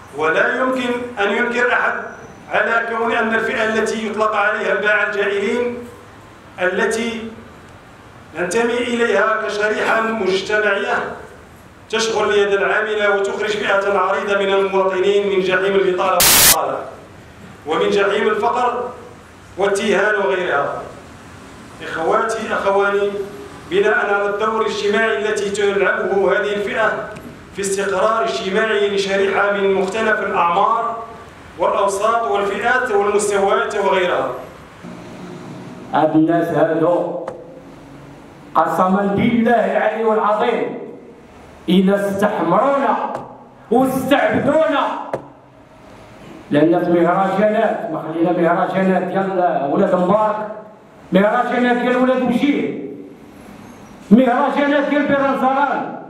ولا يمكن أن ينكر أحد على كون أن الفئة التي يطلق عليها الباعة الجائلين التي ننتمي إليها كشريحة مجتمعية تشغل اليد العاملة وتخرج فئة عريضة من المواطنين من جحيم البطالة ومن جحيم الفقر والتيهان وغيرها. إخواتي أخواني، بناء على الدور الاجتماعي التي تلعبه هذه الفئة في استقرار اجتماعي لشريحة من مختلف الأعمار والأوساط والفئات والمستويات وغيرها. هاد الناس هادو قسما بالله العلي العظيم إذا استحمرونا واستعبدونا لأن في مهرجانات ما خلينا مهرجانات ديال ولاد مبارك، مهرجانات ديال ولاد بشير، مهرجانات ديال بيرانزاران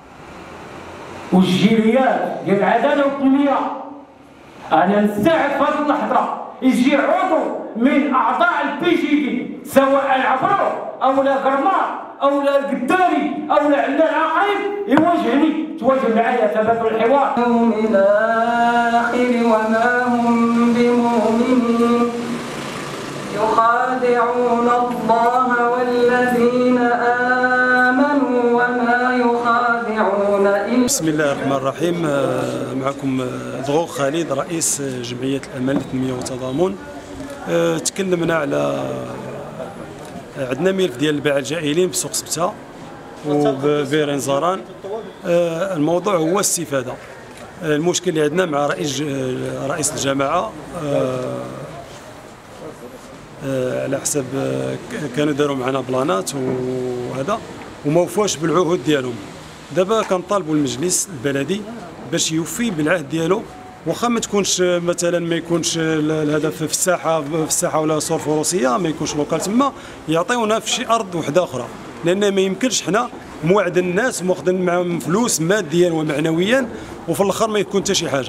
والجيريات ديال العداله والتنميه. انا نستعد في هذه اللحظه يجي عضو من اعضاء البي جي دي سواء العبرو او لا غرمار او لا القداري او لا عندنا العقيب يواجهني، تواجه معايا تبادل الحوار. يوم الآخر وما هم بمؤمنين يخادعون الله والذين آمنوا وما يخادعون إلا. بسم الله الرحمن الرحيم. معكم ضغوغ خالد رئيس جمعية الأمل للتنمية والتضامن. تكلمنا على عندنا ملف ديال الباعة الجائلين بسوق سبتة وبيرين زاران. الموضوع هو الاستفادة. المشكل اللي عندنا مع رئيس الجماعة على حسب كانوا داروا معنا بلانات وهذا وما وفاوش بالعهود ديالهم. دابا كنطالبوا المجلس البلدي باش يوفي بالعهد ديالو، واخا ما تكونش مثلا ما يكونش الهدف في الساحه ولا صور فروسيه، ما يكونش لوكال تما، يعطيونا في شي ارض وحده اخرى، لان ما يمكنش حنا موعد الناس وماخذين معاهم فلوس ماديا ومعنويا وفي الاخر ما يكون حتى شي حاجه.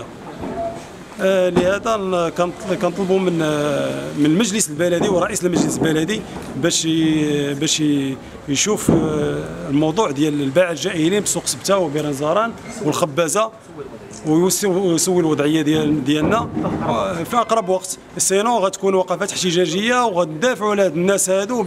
لهذا كنطلبوا من المجلس البلدي ورئيس المجلس البلدي باش يشوف الموضوع ديال الباعة الجائلين بسوق سبتة وبيران زاران والخبازه ويسوي الوضعيه ديالنا في اقرب وقت. سينو غتكون وقفات احتجاجيه وغندافعوا على هاد الناس هادو،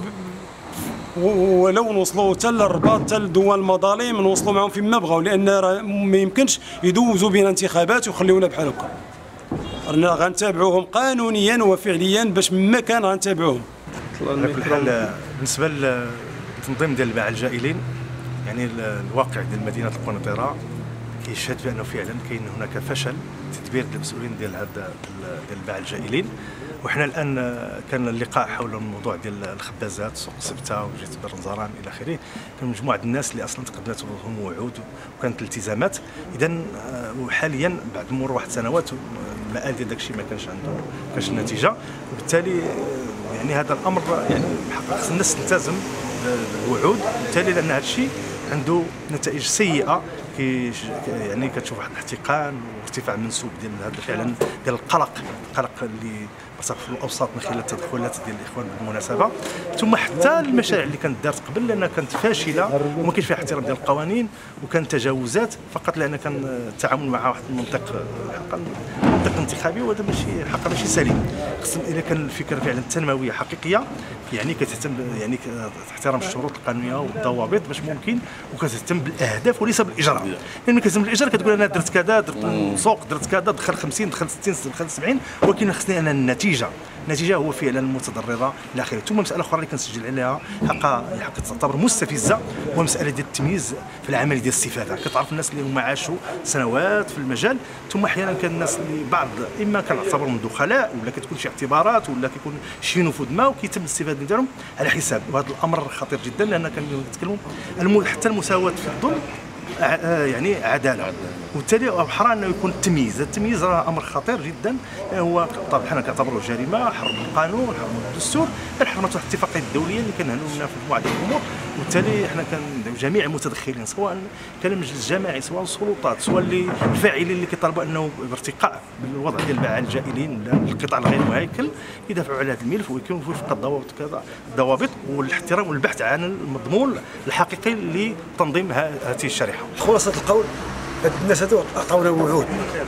ولو نوصلوا حتى للرباط حتى لدول المظالم نوصلوا معهم فيما بغاو، لان ما يمكنش يدوزوا بين انتخابات ويخليونا بحال هكا. رانا غنتابعوهم قانونيا وفعليا باش ما كان غنتابعوهم. على كل حال بالنسبه للتنظيم ديال الباعة الجائلين، يعني الواقع ديال مدينه القنيطره كيشهد بانه فعلا كاين هناك فشل تدبير المسؤولين ديال الباعة الجائلين. وحنا الان كان اللقاء حول الموضوع ديال الخبازات سوق سبتة وجهه بيران زاران الى اخره، كان مجموعه الناس اللي اصلا تقدمت لهم وعود وكانت الالتزامات. اذا وحاليا بعد مرور واحد سنوات المآل ديال داك الشيء ما كانش النتيجه، وبالتالي يعني هذا الامر يعني بحق خص الناس تلتزم بالوعود، بالتالي لان هذا الشيء عنده نتائج سيئه. يعني كتشوف واحد الاحتقان وارتفاع منسوب ديال هذا فعلا ديال القلق اللي بصح في الاوساط من خلال التدخلات ديال الاخوان بالمناسبه، ثم حتى المشاريع اللي كانت دارت قبل لانها كانت فاشله وما كاينش فيها احترام ديال القوانين وكان تجاوزات فقط لان كان التعامل مع واحد المنطق انتخابي، وهذا ماشي سليم. اذا كان الفكره فعلا تنمويه حقيقيه يعني كتهتم يعني تحترم الشروط القانونيه والضوابط باش ممكن، وكتهتم بالاهداف وليس بالاجراء. لان كتهتم بالاجراء كتقول انا درت كذا، درت سوق، درت كذا، دخل 50 دخل 60 دخل 70، ولكن خصني انا النتيجه هو فعلا المتضرره الى اخره. ثم مساله اخرى اللي كنسجل عليها حق تعتبر مستفزه هو مساله ديال التمييز في العمل ديال الاستفاده. كتعرف الناس اللي هما عاشوا سنوات في المجال، ثم احيانا كان الناس اللي بعض اما كنعتبرهم دخلاء ولا كتكون شي اعتبارات ولا كيكون شي نفوذ ما وكيتم الاستفاده ديالهم على حساب، وهذا الامر خطير جدا لان كنتكلموا حتى المساواه في الظلم يعني عداله، وبالتالي احرى انه يكون التمييز راه امر خطير جدا. هو طبعا حنا كنعتبروه جريمه، حرم القانون، حرم الدستور، حرمت الاتفاقيات الدوليه اللي كنهنوا منها في مجموعه ديال الامور. وبالتالي حنا كندعو جميع المتدخلين سواء كان المجلس الجماعي سواء السلطات سواء الفاعلين اللي كيطالبوا انه بارتقاء بالوضع ديال الباعة الجائلين ولا القطاع الغير مهيكل يدافعوا على هذا الملف ويكون وفق الضوابط والاحترام والبحث عن المضمون الحقيقي لتنظيم هذه الشريحه. خلاصه القول الناس هذو عطاونا وعود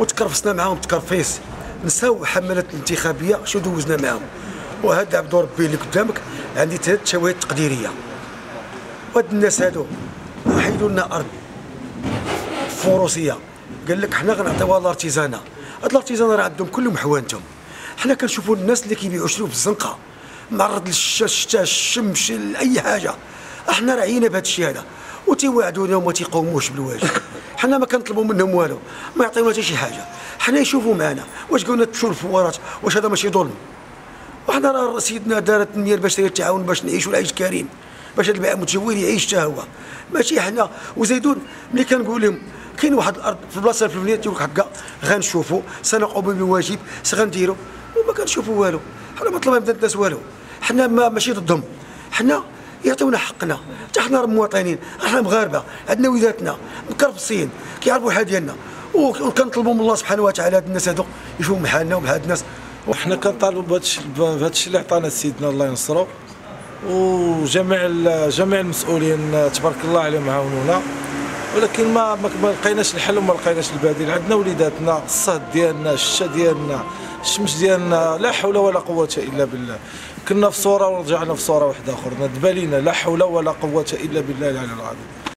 وتكرفسنا معاهم تكرفيس، نساو حملات الانتخابيه شو دوزنا معاهم. وهذا عبد ربي اللي قدامك عندي 3 شواهد تقديريه. وهاد الناس هادو حيدوا لنا ارض فروسيه، قال لك حنا غنعطيوها للارتيزانا. هاد الارتيزانا راه عندهم كلهم حوانتهم. حنا كنشوفوا الناس اللي كيبيعوا شروب في الزنقه معرض للشتا الشمس لاي حاجه. احنا راعينا بهذا الشيء هذا وتيوعدونا وما تيقوموش بالواجب. حنا ما كنطلبوا منهم والو، ما يعطيونا حتى شي حاجه. حنا يشوفوا معنا واش قلنا تمشوا للفوارات، واش هذا ماشي ظلم؟ وحنا راه سيدنا دارت التنميه البشريه التعاون باش نعيشوا العيش كريم، باش هذا البيع المتجول يعيش حتى هو، ماشي حنا. وزيدون ملي كنقول لهم كاين واحد الارض في البلاصه الفلانيه تيقول لك هكا غنشوفوا سنقوم بالواجب سغنديروا، وما كنشوفوا والو. حنا ما طلبنا من الناس والو، حنا ماشي ضدهم، حنا يعطيونا حقنا. حتى حنا مواطنين، حنا مغاربه عندنا ولاداتنا مكرفصين كيعرفوا الحال ديالنا، وكنطلبوا من الله سبحانه وتعالى هاد الناس هادو يشوفوا بحالنا وبحال هاد الناس. وحنا كنطالبوا بهذا الشيء اللي عطانا سيدنا الله ينصرو، وجميع المسؤولين تبارك الله عليهم عاونونا، ولكن ما لقيناش الحل وما لقيناش البديل. عندنا وليداتنا، الصهد ديالنا، الشتا ديالنا، الشمس ديالنا، لا حول ولا قوة الا بالله. كنا في صورة ورجعنا في صورة واحدة أخرى، ندبالينا لا حول ولا قوة الا بالله العلي العظيم.